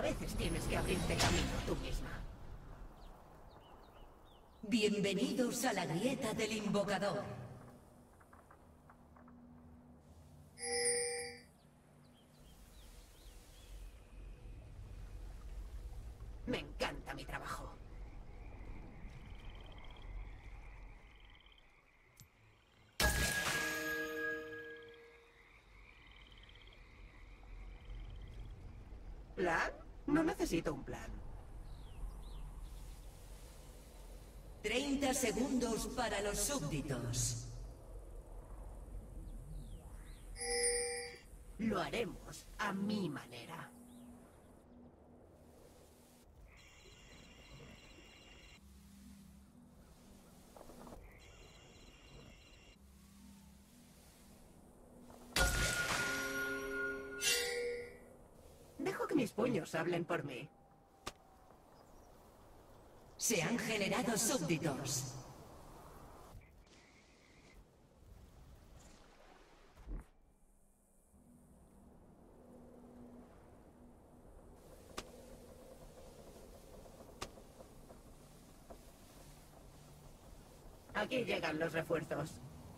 veces tienes que abrirte camino tú misma. Bienvenidos a la grieta del invocador. Me encanta mi trabajo. ¿Plan? No necesito un plan. 30 segundos para los súbditos. Lo haremos a mi manera. Dejo que mis puños hablen por mí. Se han generado súbditos. Aquí llegan los refuerzos.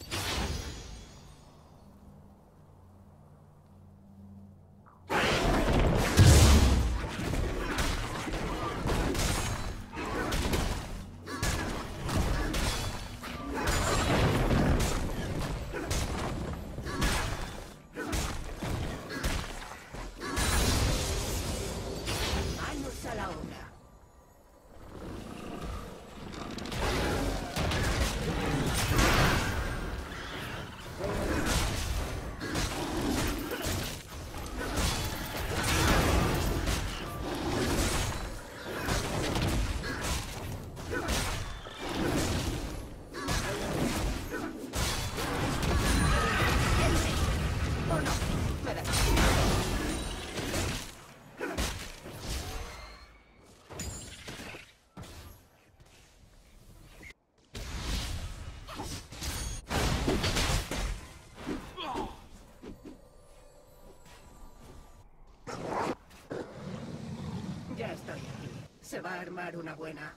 Manos a la obra. ¿O no? Me da igual. Ya estoy aquí. Se va a armar una buena.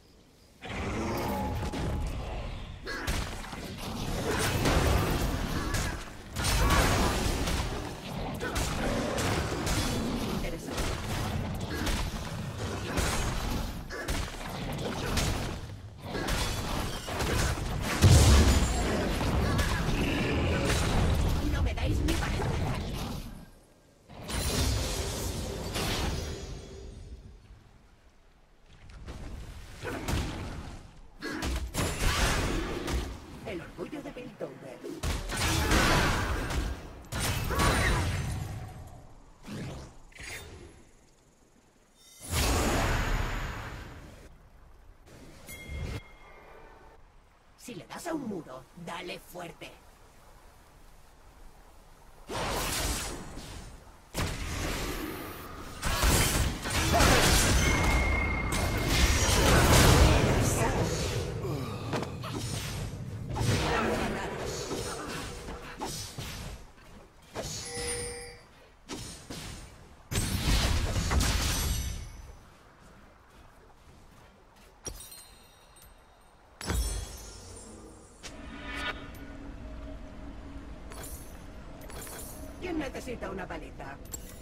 Interesante. No me dais ni para empezar. El orgullo de Piltover. Si le das a un muro, dale fuerte. ¿Quién necesita una palita?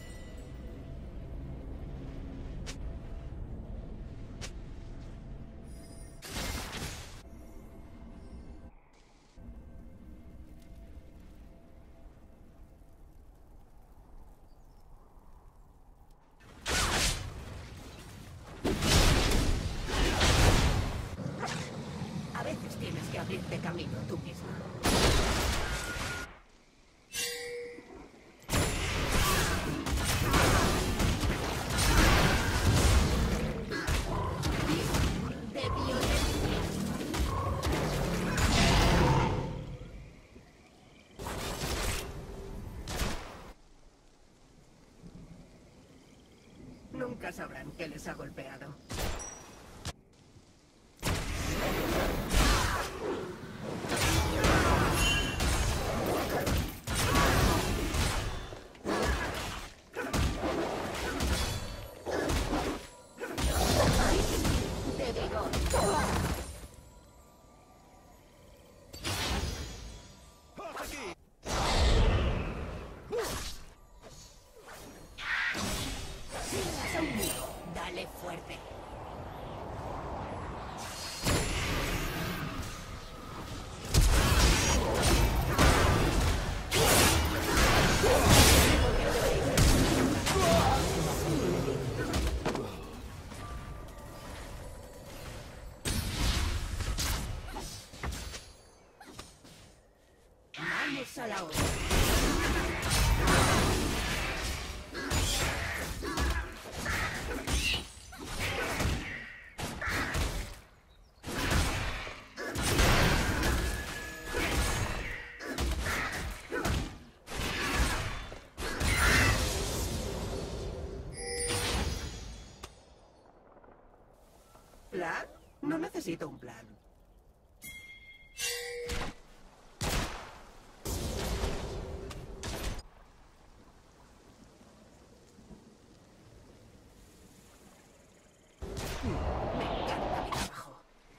A veces tienes que abrirte camino tú misma. De violencia. Nunca sabrán qué les ha golpeado. Manos a la obra. ¿Plan? No necesito un plan. Me encanta mi trabajo.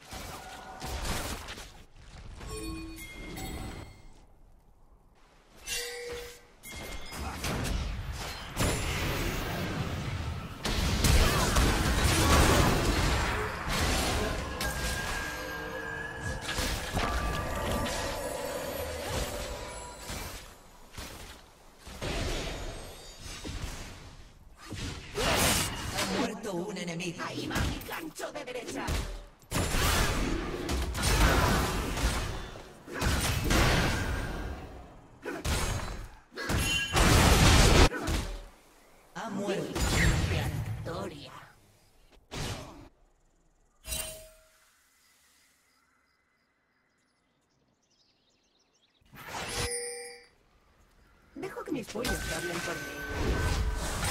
Ha muerto un enemigo. Ahí va mi gancho de derecha. Ha muerto un aldeano. Victoria. Dejo que mis puños hablen por mí.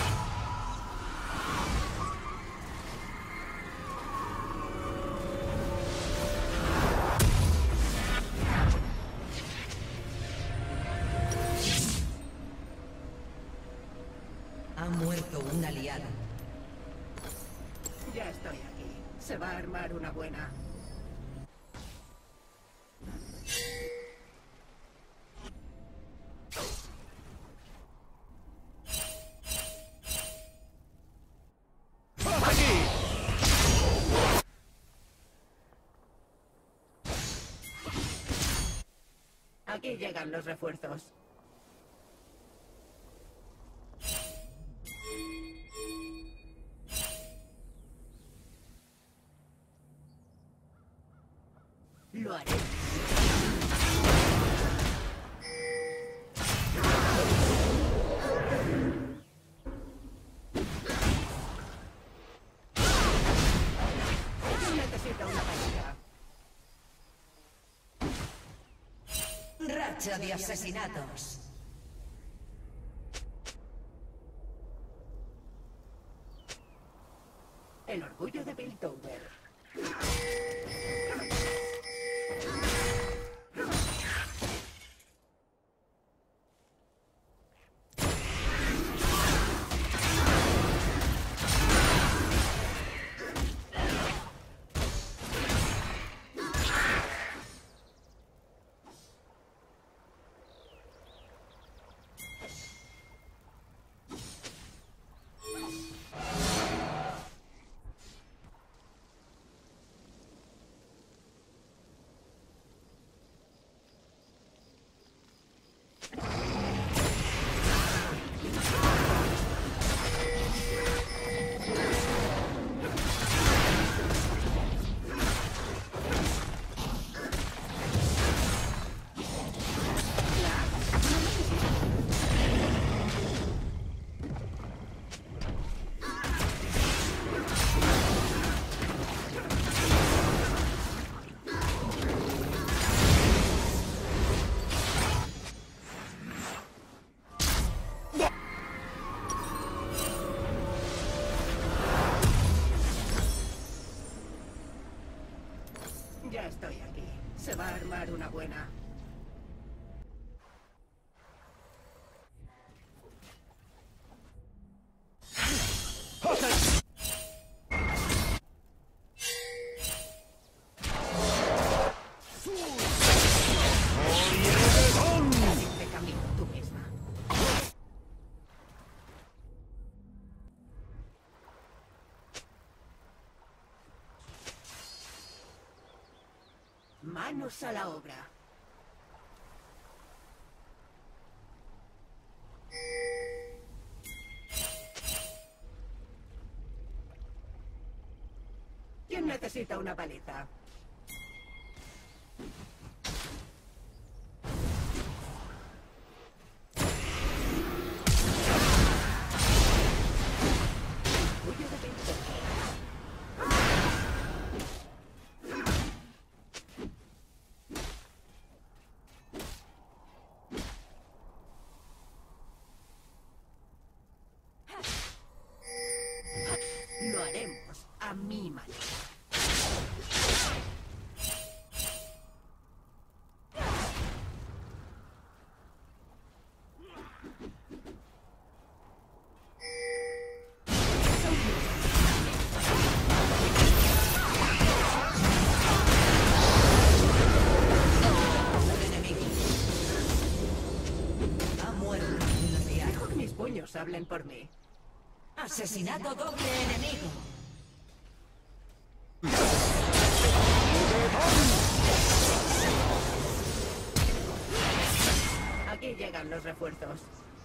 Ha muerto un aliado. Ya estoy aquí. Se va a armar una buena. Aquí llegan los refuerzos. Lo haré. Necesito una pareja. Racha de asesinatos. El orgullo de Piltover. Ya estoy aquí. Se va a armar una buena. Hazte camino tú misma. Manos a la obra. ¿Quién necesita una paleta? puños hablen por mí. Asesinato doble enemigo. Aquí llegan los refuerzos.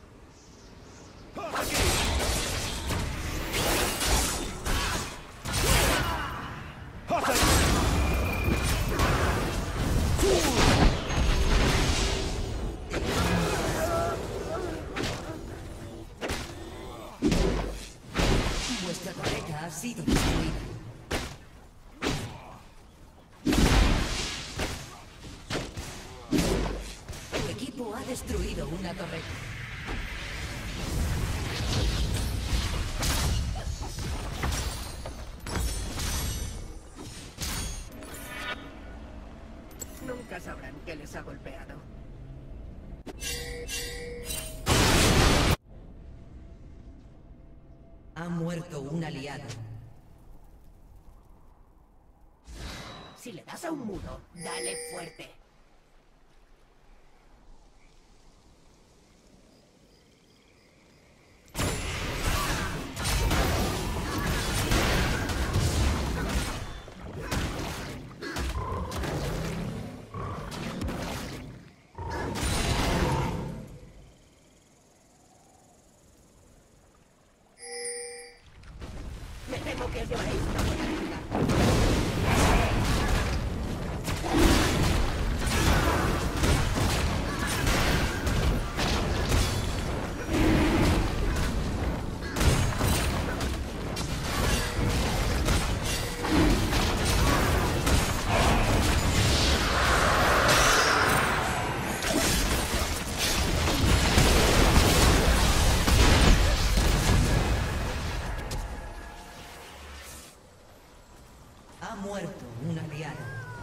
Vuestra torreta ha sido destruida. Tu equipo ha destruido una torreta. Nunca sabrán qué les ha golpeado. Ha muerto un aliado. Si le das a un muro, dale fuerte. Me temo que os llevaréis una buena herida. Ha muerto un aliado.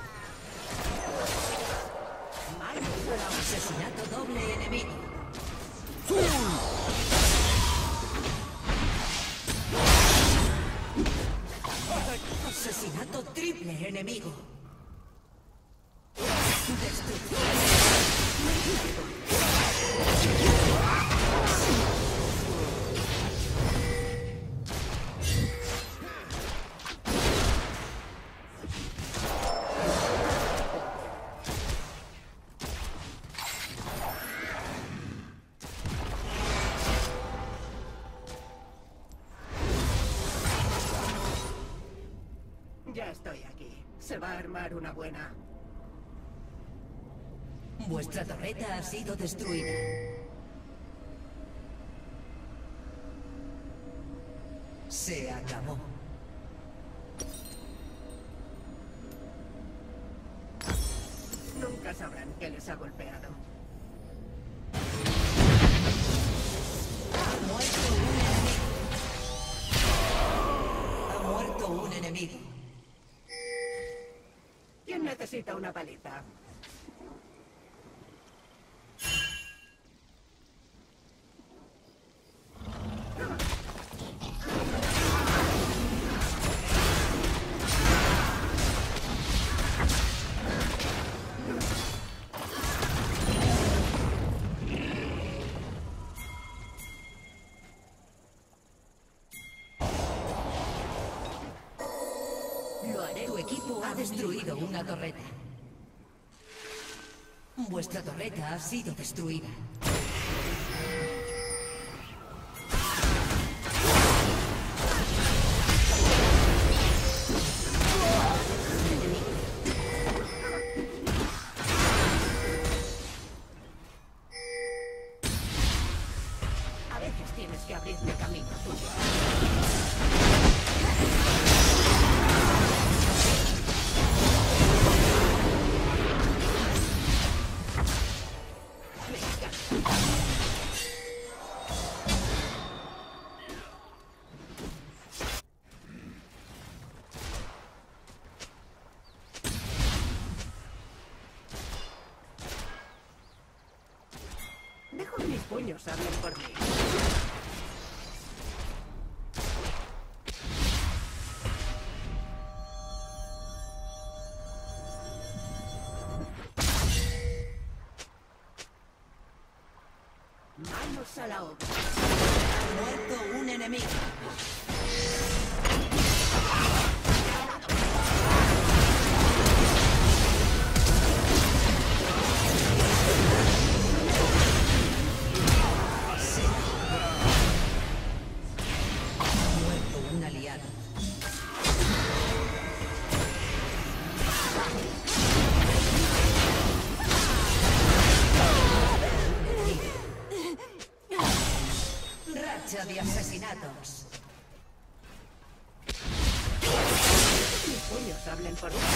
Asesinato doble enemigo. Asesinato triple enemigo. Destrucción. Ya estoy aquí. Se va a armar una buena. Vuestra torreta ha sido destruida. Se acabó. Nunca sabrán qué les ha golpeado. Ha muerto un enemigo. Ha muerto un enemigo. ¿Quién necesita una paliza? Lo haré. Tu equipo ha destruido una torreta. Vuestra torreta ha sido destruida. A veces tienes que abrirme camino tuyo. Dejo que mis puños hablen por mí. Manos a la obra. Muerto un enemigo. Muerto un aliado. Racha de asesinatos. Mis puños hablen por mí.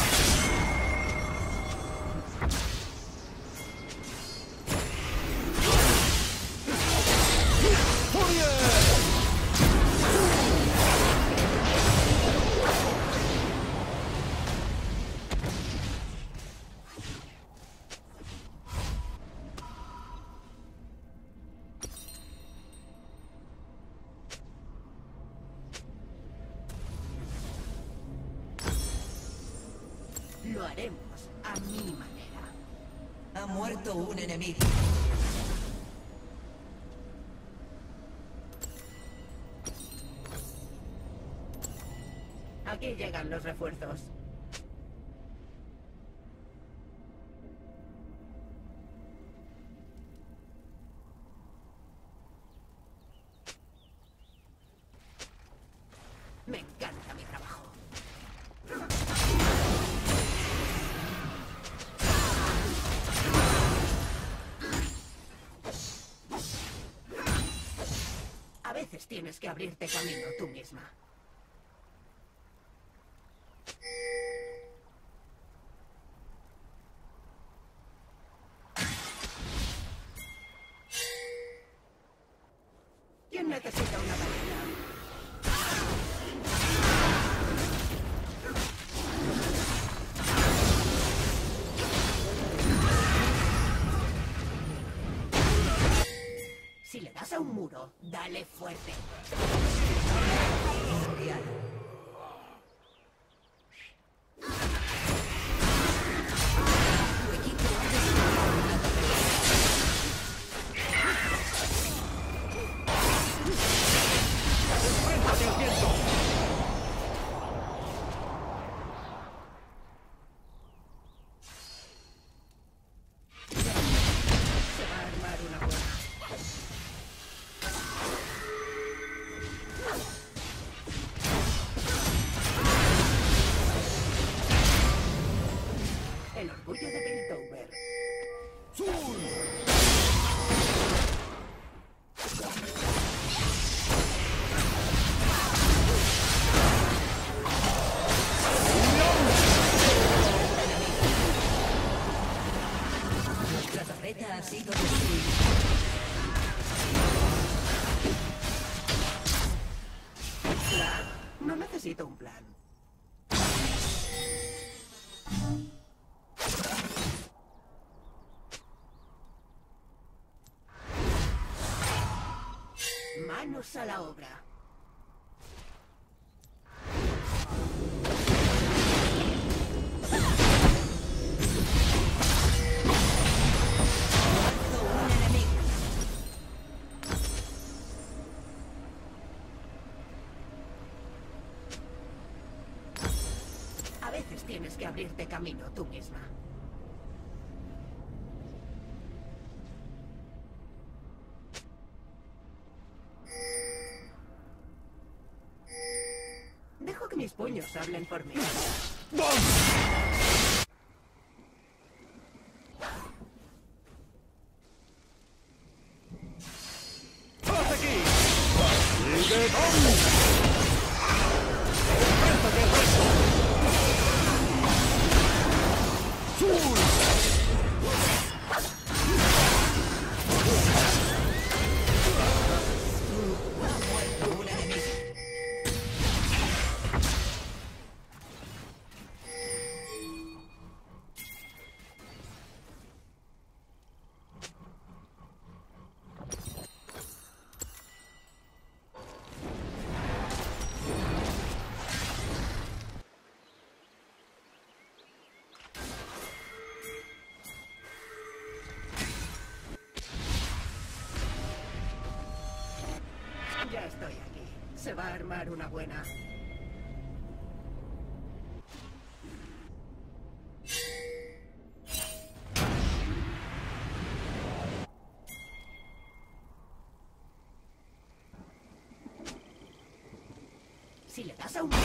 Lo haremos a mi manera. Ha muerto un enemigo. Aquí llegan los refuerzos. Me encanta mi trabajo. A veces tienes que abrirte camino tú misma. ¿Quién necesita una varita? Si le das a un muro, dale fuerte. Aliado. Tu equipo ha destruido una torre. ¡Enfréntate al viento! Se va a armar una buena. El orgullo de Piltover. Nuestra torreta ha sido destruida. Plan. No necesito un plan. Manos a la obra. Muerto un enemigo. A veces tienes que abrirte camino tú misma. Dejo que mis puños hablen por mí. ¡Haz aquí! ¡Enfréntate al resto! Ha muerto un enemigo. estoy aquí. Se va a armar una buena. Si le das a un...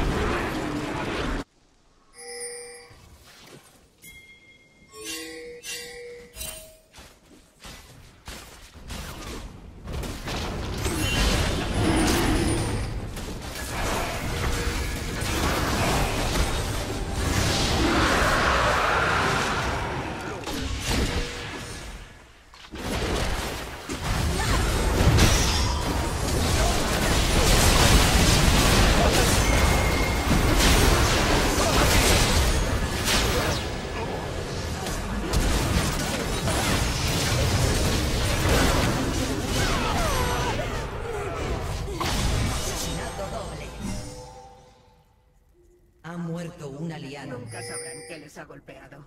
Ha muerto un aliado. Nunca sabrán que les ha golpeado.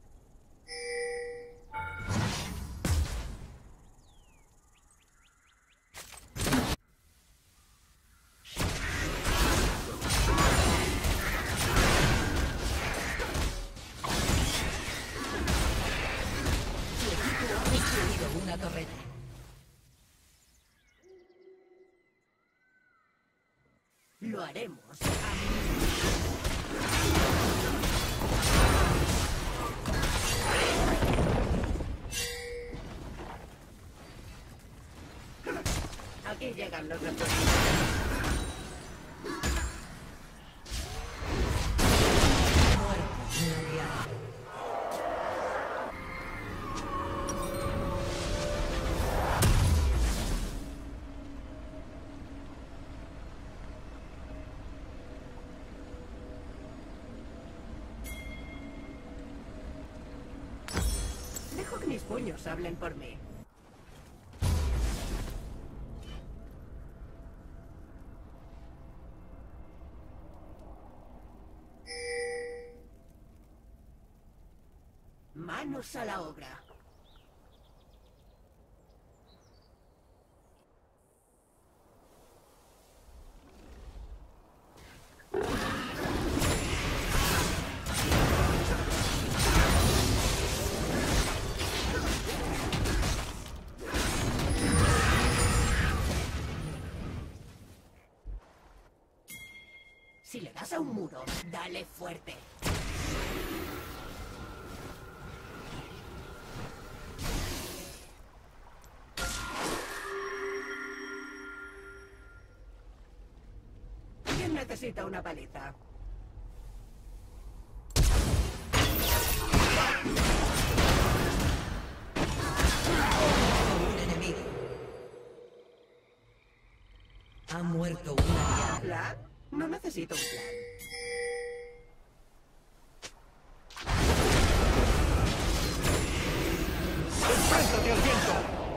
Su equipo ha destruido una torreta. Lo haremos. Aquí llegan los refuerzos. Muerto un aliado. Dejo que mis puños hablen por mí. Manos a la obra. Si le das a un muro, dale fuerte. ¿Quién necesita una paliza? Un enemigo. Ha muerto un aliado. ¿Plan? No necesito un plan. ¡Enfréntate al viento!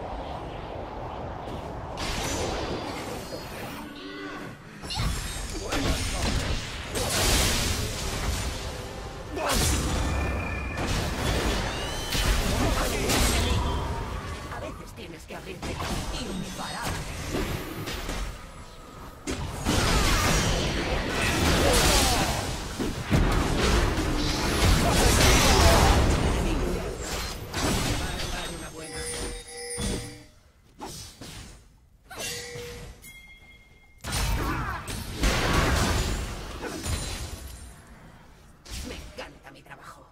A veces tienes que abrirte. Imparable. Dar una buena. Me encanta mi trabajo.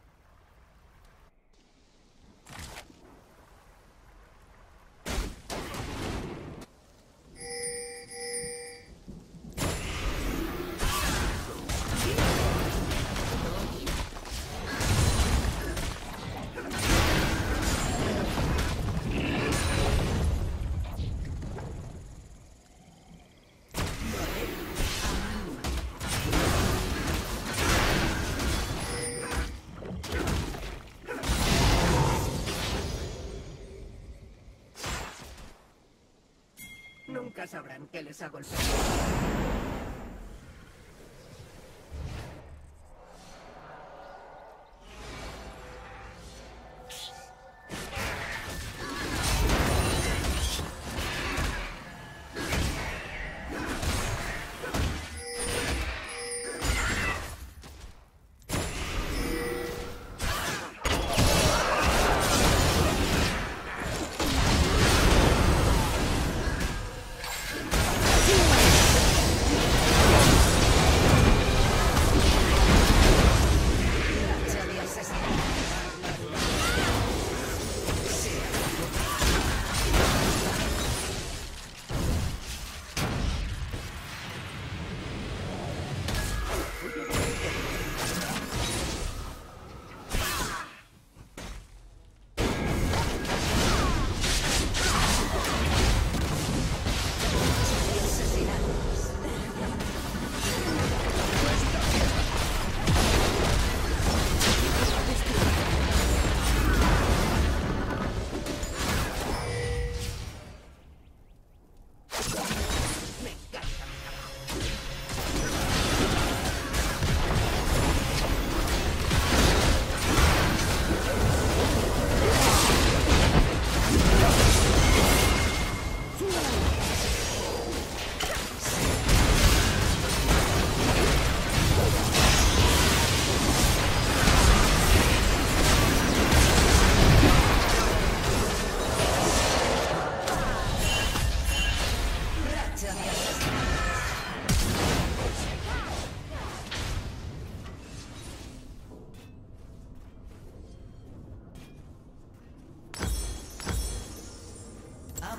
Nunca sabrán que les ha golpeado.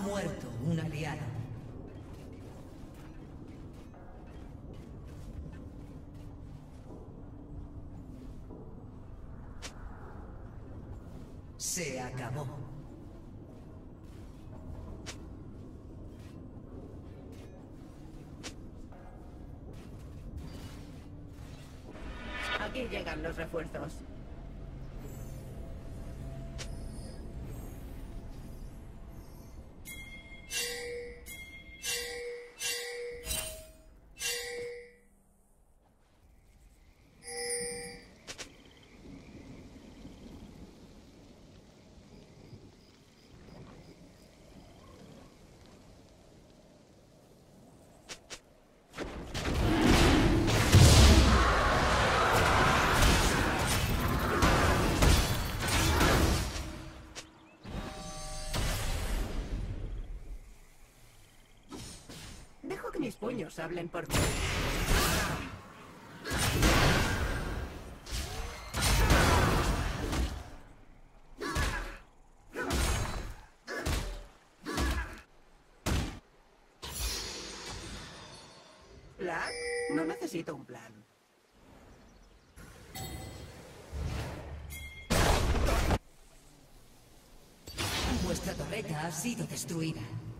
muerto un aliado. Se acabó. Aquí llegan los refuerzos. Dejo que mis puños hablen por mí. ¿Plan? No necesito un plan. Vuestra torreta ha sido destruida.